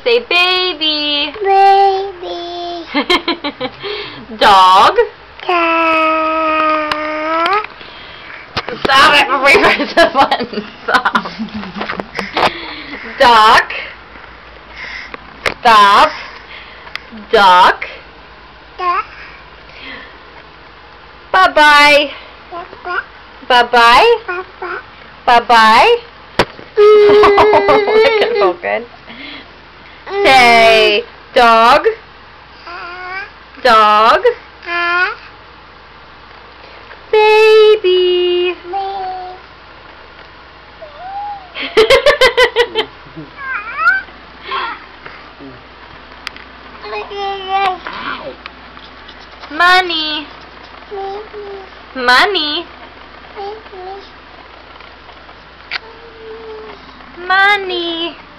Say baby. Baby. Dog. Cat. Stop it before you press the button. Stop. Duck. Stop. Duck. Duck. Bye-bye. Papa. Bye-bye. Papa. Bye-bye. That could feel good. Say dog. Dog. Baby. Money. Money. Money.